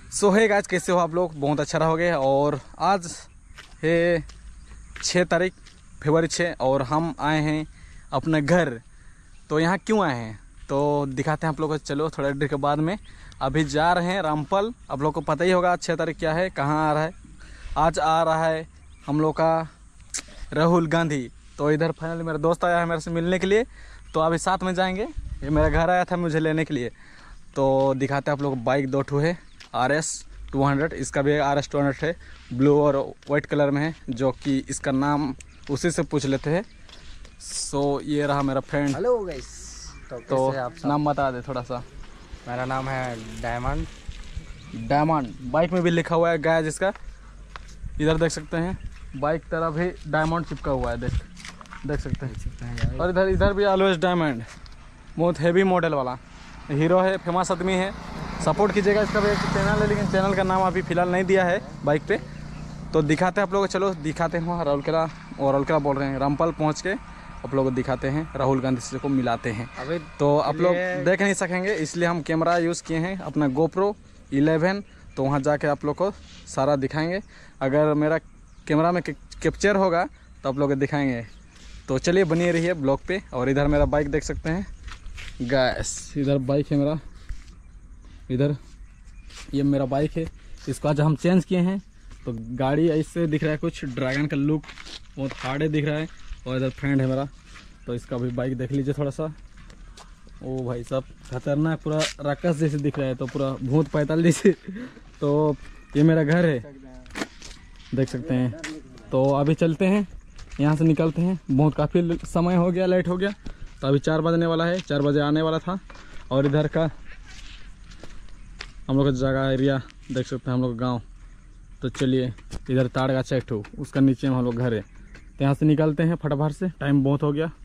सो है गाइस, कैसे हो आप लोग? बहुत अच्छा रहोगे। और आज है 6 तारीख फरवरी 6 और हम आए हैं अपने घर। तो यहाँ क्यों आए हैं तो दिखाते हैं आप लोगों को। चलो थोड़ा देर के बाद में अभी जा रहे हैं रामपल। आप लोग को पता ही होगा 6 तारीख क्या है, कहाँ आ रहा है। आज आ रहा है हम लोग का राहुल गांधी। तो इधर फाइनली मेरा दोस्त आया है मेरे से मिलने के लिए, तो अभी साथ में जाएंगे। ये मेरा घर आया था मुझे लेने के लिए। तो दिखाते हैं आप लोग को। बाइक 2 ठो है, RS 200। इसका भी RS 200 है, ब्लू और वाइट कलर में है, जो कि इसका नाम उसी से पूछ लेते हैं। सो ये रहा मेरा फ्रेंड। Hello guys. तो आप नाम बता दे थोड़ा सा। मेरा नाम है डायमंड। बाइक में भी लिखा हुआ है गाइस इसका। इधर देख सकते हैं, बाइक तरफ भी डायमंड चिपका हुआ है, देख सकते हैं। और इधर भी ऑलवेज डायमंड, बहुत हेवी मॉडल वाला हीरो है, फेमस आदमी है। सपोर्ट कीजिएगा। इसका भी एक चैनल है, लेकिन चैनल का नाम अभी फ़िलहाल नहीं दिया है बाइक पे। तो दिखाते हैं आप लोग को। चलो दिखाते हैं राउरकेला, और राउरकेला बोल रहे हैं, रामपल पहुंच के आप लोग को दिखाते हैं, राहुल गांधी से को मिलाते हैं। अभी तो आप लोग देख नहीं सकेंगे, इसलिए हम कैमरा यूज़ किए हैं अपना GoPro 11। तो वहाँ जाके आप लोग को सारा दिखाएंगे। अगर मेरा कैमरा में कैप्चर होगा तो आप लोग दिखाएंगे। तो चलिए बनी रहिए ब्लॉग पे। और इधर मेरा बाइक देख सकते हैं गैस, इधर बाइक है मेरा। इधर ये मेरा बाइक है, इसको आज हम चेंज किए हैं। तो गाड़ी ऐसे दिख रहा है, कुछ ड्रैगन का लुक बहुत हार्ड है दिख रहा है। और इधर फ्रेंड है मेरा, तो इसका भी बाइक देख लीजिए थोड़ा सा। ओ भाई साहब खतरनाक, पूरा राक्षस जैसे दिख रहा है, तो पूरा भूत पैताल जैसे। तो ये मेरा घर है, देख सकते हैं। तो अभी चलते हैं, यहाँ से निकलते हैं। बहुत काफ़ी समय हो गया, लेट हो गया। तो अभी 4 बजने वाला है, 4 बजे आने वाला था। और इधर का हम लोग का जगह एरिया देख सकते हैं, हम लोग गांव। तो चलिए, इधर ताड़गाछा एक ठो, उसका नीचे में हम लोग घर है। तो यहाँ से निकलते हैं फटाफट से, टाइम बहुत हो गया।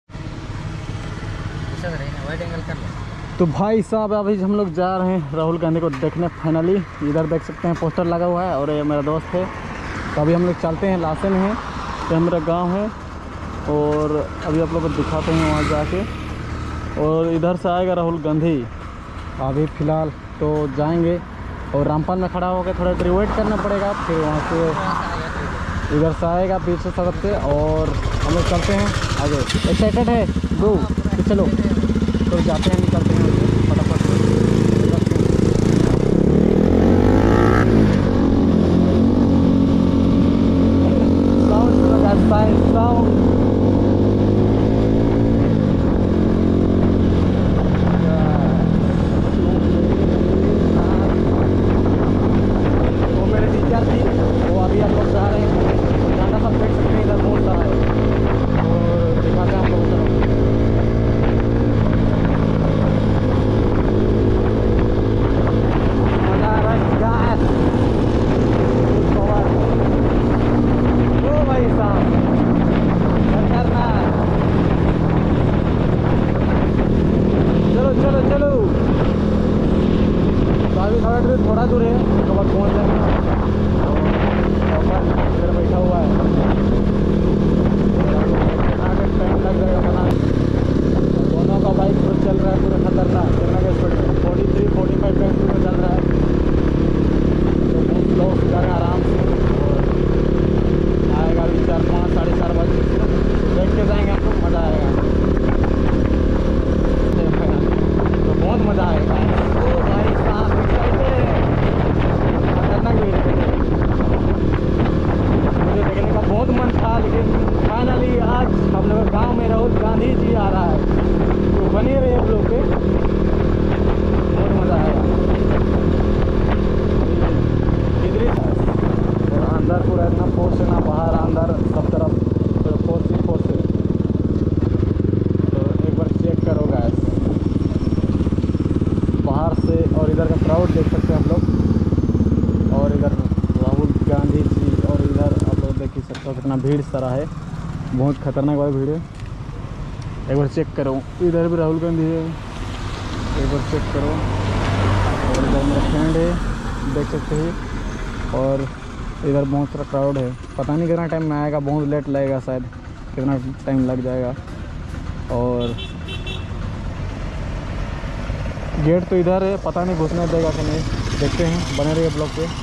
तो भाई साहब अभी हम लोग जा रहे हैं राहुल गांधी को देखने फाइनली। इधर देख सकते हैं पोस्टर लगा हुआ है, और ये मेरा दोस्त है। तो अभी हम लोग चलते हैं, लासन है तो मेरा गाँव है। और अभी आप लोग को दिखाते हैं वहाँ जाके। और इधर से आएगा राहुल गांधी। अभी फ़िलहाल तो जाएंगे, और रामपल में खड़ा होकर थोड़ा देर वेट करना पड़ेगा। फिर वहाँ से इधर से आएगा पीछे सड़क से, और हम लोग चलते हैं आगे। एक्साइटेड है गो, तो चलो तो जाते हैं, निकलते हैं फटाफट से। थोड़ा दूर है, उसके बाद पहुँच जाएंगे। इधर बैठा हुआ है, टाइम लग जाएगा बना। दोनों का बाइक पूरा चल रहा है, पूरा खतरनाक स्पीड में 43-45 का स्पीड में चल रहा है। तो बहुत स्लो जा रहे हैं आराम से। और आएगा अभी 4-5 साढ़े 4 बजे, देख के जाएंगे हम लोग, मज़ा आएगा। तो बहुत मज़ा आएगा। तो भाई साहब मुझे देखने का बहुत मन था, लेकिन फाइनली आज हम लोग गांव में राहुल गांधी जी आ रहा है। तो बने रहे हम लोग पे, बहुत मज़ा आएगा। और अंदर पूरा इतना फोर्स है ना, बाहर अंदर सब तरफ तो फोर्स ही फोर्स है। तो एक बार चेक करो गाइस बाहर से। और इधर का क्राउड देख सकते हैं आप लोग। और इधर राहुल गांधी जी, और इधर आप लोग देख सकते हो कितना भीड़ सारा है, बहुत खतरनाक वाली भीड़ है। एक बार चेक करो, इधर भी राहुल गांधी है, एक बार चेक करो। और इधर मेरा फ्रेंड है, देख सकते हैं। और इधर बहुत सारा क्राउड है, पता नहीं कितना टाइम में आएगा, बहुत लेट लगेगा शायद, कितना टाइम लग जाएगा। और गेट तो इधर है, पता नहीं घुसने देगा कि नहीं, देखते हैं, बने रहिए ब्लॉक पे।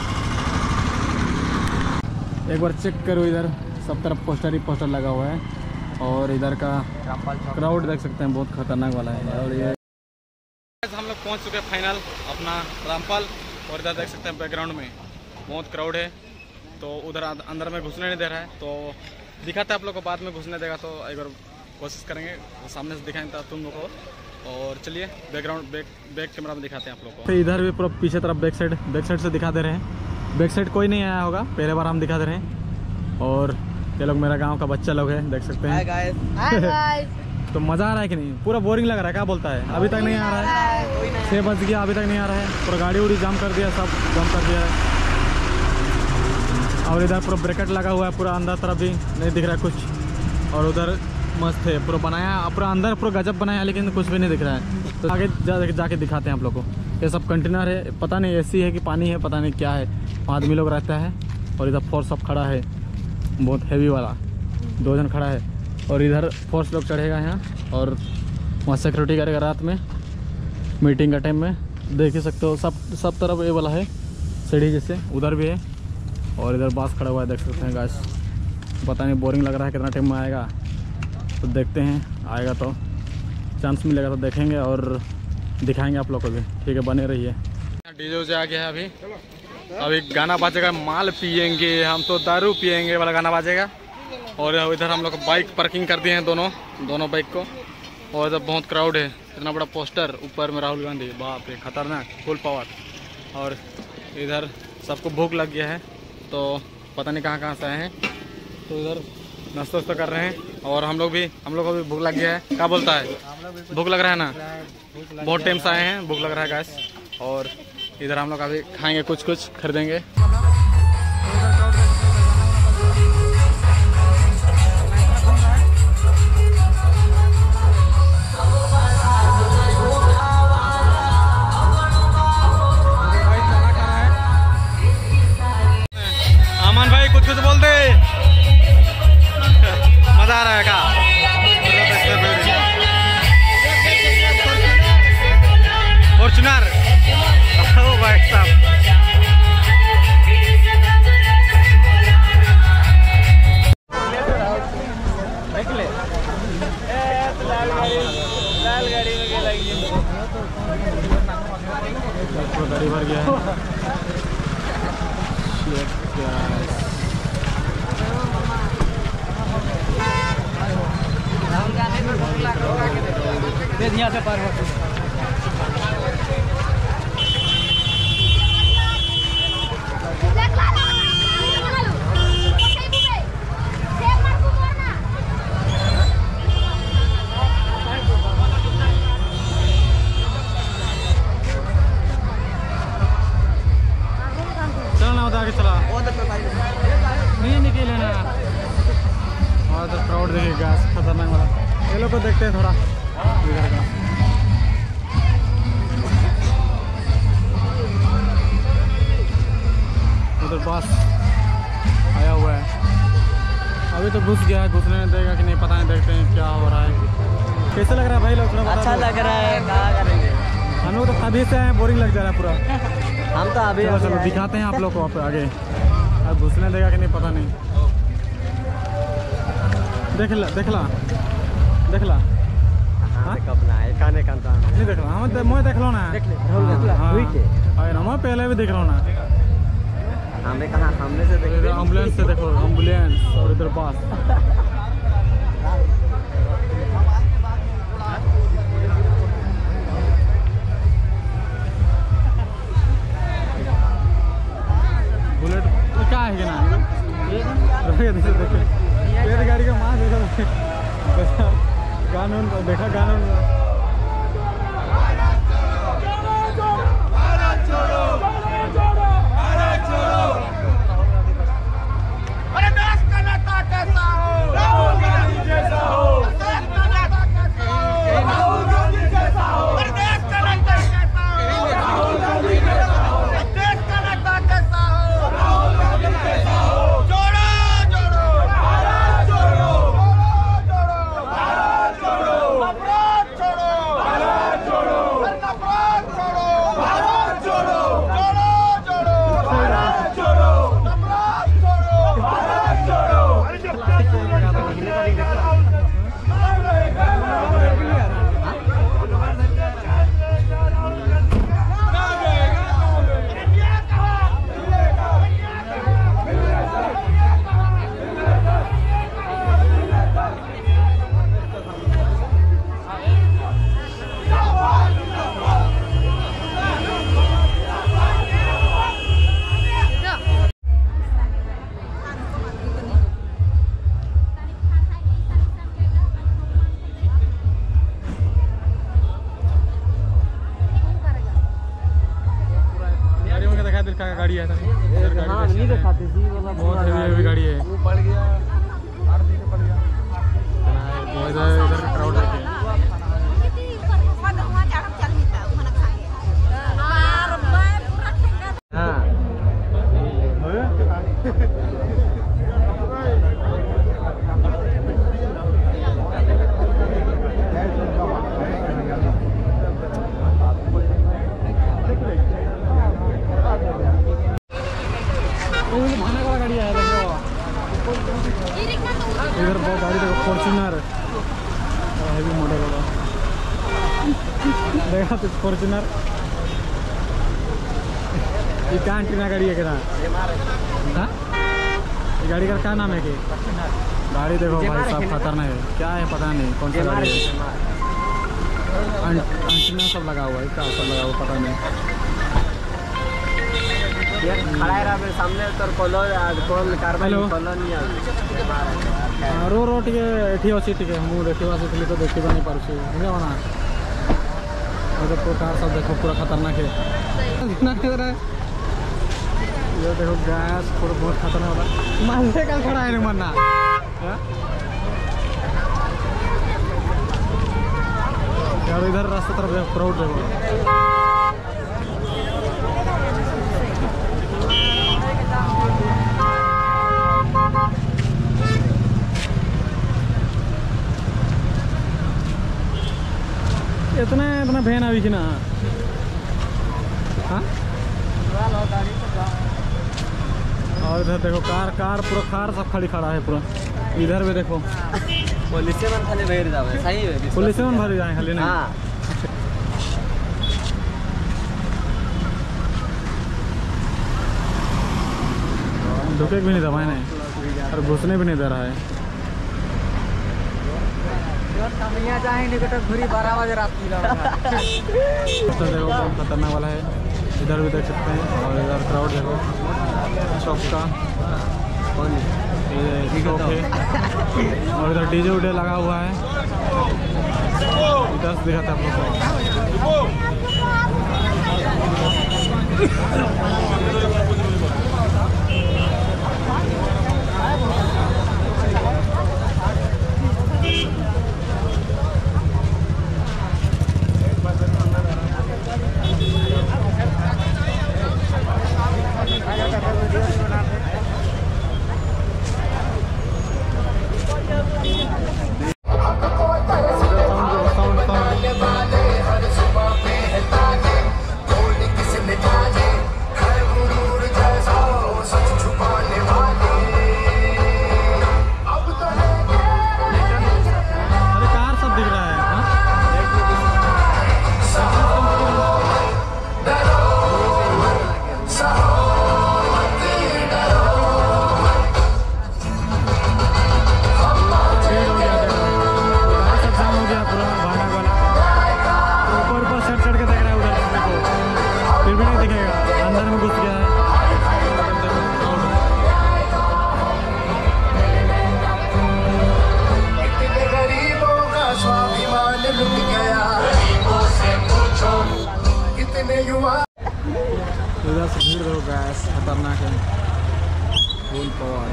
एक बार चेक करो, इधर सब तरफ पोस्टर ही पोस्टर लगा हुआ है और इधर का क्राउड देख सकते हैं, बहुत खतरनाक वाला है। और ये हम लोग पहुंच चुके हैं फाइनल अपना रामपाल, और इधर देख सकते हैं बैकग्राउंड में बहुत क्राउड है, तो उधर अंदर में घुसने नहीं दे रहा है, तो दिखाते हैं आप लोग को, बाद में घुसने देगा तो एक बार कोशिश करेंगे सामने से दिखाएं तुम लोग को। और चलिए बैकग्राउंड बैक कैमरा में दिखाते हैं आप लोग को। तो इधर भी पूरा पीछे तरफ बैक साइड से दिखा दे रहे हैं। बैक साइड कोई नहीं आया होगा, पहले बार हम दिखा दे रहे हैं। और ये लोग मेरा गांव का बच्चा लोग है, देख सकते हैं। Hi guys। तो मज़ा आ रहा है कि नहीं? पूरा बोरिंग लग रहा है, क्या बोलता है? अभी तक नहीं आ रहा है, 6 बज गया अभी तक नहीं आ रहा है। पूरा गाड़ी उड़ी जाम कर दिया, सब जाम कर दिया है। और इधर पूरा ब्रैकेट लगा हुआ है, पूरा अंदर तरफ भी नहीं दिख रहा है कुछ। और उधर मस्त है, पूरा बनाया पूरा अंदर, पूरा गजब बनाया है, लेकिन कुछ भी नहीं दिख रहा है। तो आगे जाके दिखाते हैं आप लोग को। ये सब कंटेनर है, पता नहीं एसी है कि पानी है, पता नहीं क्या है। आदमी लोग रहता है। और इधर फोर्स सब खड़ा है, बहुत हैवी वाला 2 जन खड़ा है। और इधर फोर्स लोग चढ़ेगा यहाँ, और वहाँ सिक्योरिटी करेगा रात में मीटिंग का टाइम में। देख ही सकते हो सब तरफ ये वाला है सीढ़ी जैसे, उधर भी है। और इधर बास खड़ा हुआ है, देख सकते हैं गाइस। पता नहीं बोरिंग लग रहा है, कितना टाइम में आएगा तो देखते हैं। आएगा तो चांस मिलेगा तो देखेंगे और दिखाएंगे आप लोग को भी। ठीक है, बने रहिए। डीजे से आ गया है अभी गाना बाजेगा, माल पियेंगे हम तो दारू पियेंगे वाला गाना बाजेगा। और इधर हम लोग बाइक पार्किंग कर दिए हैं, दोनों बाइक को। और इधर बहुत क्राउड है, इतना बड़ा पोस्टर ऊपर में राहुल गांधी, बाप रे खतरनाक, फुल पावर। और इधर सबको भूख लग गया है, तो पता नहीं कहाँ से आए हैं, तो इधर नाश्ता कर रहे हैं। और हम लोग को भी भूख लग गया है। क्या बोलता है? भूख लग रहा है ना? बहुत टाइम से आए हैं, भूख लग रहा है गैस। और इधर हम लोग अभी खाएंगे, कुछ खरीदेंगे। अमन भाई कुछ बोल दे, मजा आ रहा है क्या? फॉर्च्यूनर ओ भाई साहब, लाल गाड़ी में लगी, गाड़ी भर गया है। यहाँ से पार चलना होता आगे, चला नहीं निकले ना। और तो क्राउड देखेगा खतरनाक वाला, ये लोग को देखते हैं थोड़ा इधर का। उधर बस आया हुआ है, अभी तो घुस गया है, घुसने नहीं देगा कि नहीं पता नहीं, देखते हैं क्या हो रहा है। कैसे लग रहा है भाई लोग? थोड़ा अच्छा लग रहा है, क्या करेंगे हम लोग तो अभी से आए, बोरिंग लग जा रहा है पूरा। हम तो अभी चलो दिखाते हैं आप लोग को आगे, अब घुसने देगा कि नहीं पता नहीं। देख ला कपना है खाने का नहीं देख ला, मैं देख लो ना, मैं पहले भी देख लो ना। हमें कहाँ सामने से देख, एम्बुलेंस से देखो, एम्बुलेंस। और इधर बस, बुलेट क्या है ना, ये गाड़ी का माँ देखो, कानून देखा, कानून दिल का गाड़ी है इधर गाड़ी हाँ नहीं दिखाते जी वाला बहुत हेवी गाड़ी है। वो पड़ गया आरती से पड़ गया इधर क्राउड देखिए। हाँ भाने वाला गाड़ी है देखो। इधर बहुत गाड़ी देखो फॉर्च्यूनर हेवी मॉडल वाला देखा तो फॉर्च्यूनर ये क्या एंटीना गाड़ी है क्या? हाँ ये गाड़ी का क्या नाम है कि गाड़ी देखो भाई साहब खतरनाक है। क्या है पता नहीं कौन सा गाड़ी है। एंटीना सब लगा हुआ है क्या सब लगा हुआ पता नहीं। ये खड़ा है मेरे सामने तो कॉल कार्बन कॉल नहीं रो रो टे एठी अच्छी टे मुझे देखा आसली तो देखा नहीं पार्सी ना तो कार सब देखो पूरा खतरनाक है। ये देखो गैस पूरा बहुत खतरनाक वाला मालवे का खड़ा है मरना। यार इधर रास्ते तरफ देखो क्राउड देखो। इतना इतना भैन अभी ना। हाँ और इधर देखो कार पूरा कार सब खड़ा है पूरा। इधर भी देखो पुलिस से मन खाली बैठ जावे सही है पुलिस से मन भर जाए खाली नहीं। हाँ ढुके भी नहीं दबाए नहीं और घुसने भी नहीं दे रहा है। जाएंगे तो घुरी 12 बजे रात की तो देखो बहुत खतरनाक वाला है। इधर भी देख सकते हैं और इधर क्राउड देखो शॉप का शॉप है और इधर डीजे उडे लगा हुआ है। इधर से दिखाते हैं आप लोग इधर से भीड़ देखो गैस खतरनाक है फुल पावर।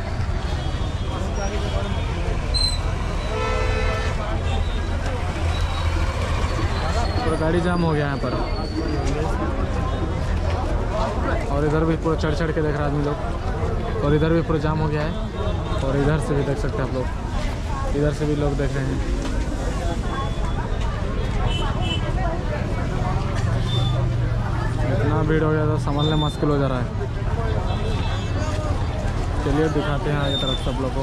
पूरा गाड़ी जाम हो गया यहाँ पर और इधर भी पूरा चढ़ के देख रहे आदमी लोग और इधर भी पूरा जाम हो गया है और इधर से भी देख सकते हैं आप लोग इधर से भी लोग देख रहे हैं। इतना भीड़ हो गया तो संभालने मुश्किल हो जा रहा है। चलिए दिखाते हैं आगे तरफ सब लोगों को।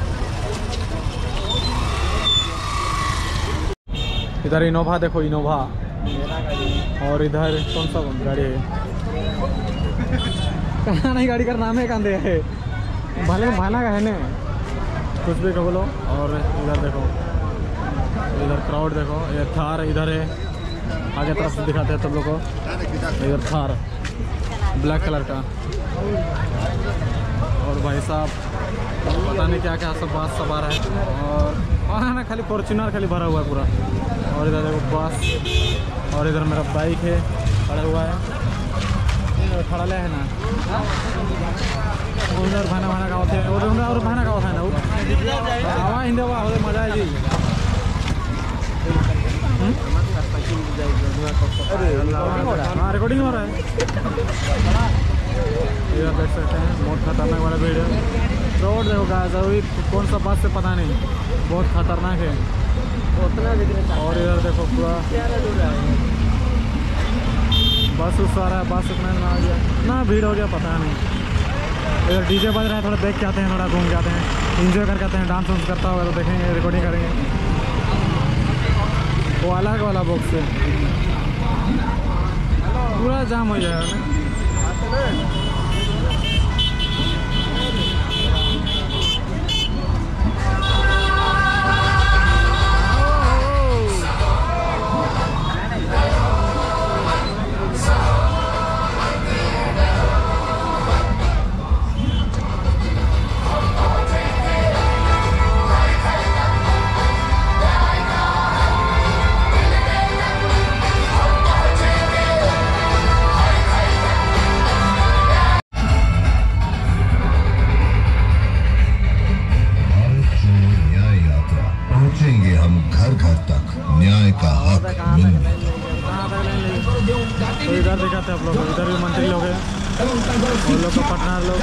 इधर इनोवा देखो इनोवा और इधर कौन सा गाड़ी है कहाँ नहीं गाड़ी का नाम है कांदे है भले भाना का है ना कुछ भी कह बोलो। और इधर देखो इधर क्राउड देखो ये थार इधर है आगे तरफ से दिखाते हैं तुम लोग को। इधर थार ब्लैक कलर का और भाई साहब पता नहीं क्या क्या सब बास सब आ रहा है और वहाँ ना खाली फॉर्च्यूनर खाली भरा हुआ है पूरा। और इधर देखो बस और इधर मेरा बाइक है खड़ा हुआ है खड़ा ले है ना उधर भाना भाना गाँव थे और भाना गाँव था ना हवा हिंदी हवा हो मजा है जी हाँ रिकॉर्डिंग हो रहा है ये देख सकते हैं बहुत खतरनाक वाला भीड़ है रोड देखो गाइस अभी कौन सा बस से पता नहीं बहुत खतरनाक है और इधर देखो पूरा बस उस आ रहा है बस उतना ना आ गया ना भीड़ हो गया पता नहीं इधर डीजे बज रहा है थोड़ा देख के आते हैं थोड़ा घूम के आते हैं इंजॉय करके आते हैं डांस वांस करता होगा तो देखेंगे रिकॉर्डिंग करेंगे वो अलग वाला बॉक्स है पूरा जाम हो जाएगा ना तो इधर दिखाते हैं आप लोग इधर भी मंत्री लोग हैं और लोग को पटना लोग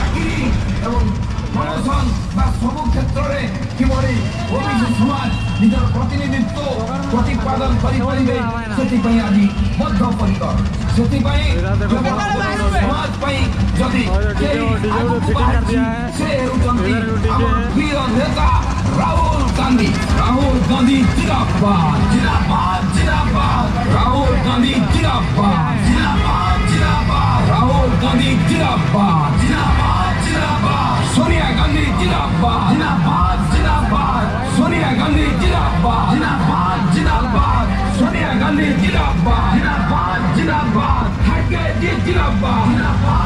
सब क्षेत्र में किभଳି ओबीसी समाज निजर प्रतिनिधित्व प्रतिपादन करिपारिबे सेतिपई आदि बद्धपरिकर सेतिपई समाज पई जदि डीजे फिटिंग कर दिया है से रुचंती वीर नेता राहुल गांधी जिंदाबाद जिंदाबाद जिंदाबाद राहुल गांधी जिंदाबाद जिंदाबाद जिंदाबाद राहुल गांधी जिंदाबाद जिंदाबाद जिंदाबाद सोनिया गांधी जिंदाबाद जिंदाबाद जिंदाबाद सोनिया गांधी जिंदाबाद जिंदाबाद जिंदाबाद सोनिया गांधी जिंदाबाद जिंदाबाद जिंदाबाद हटके जिंदाबाद जिंदाबाद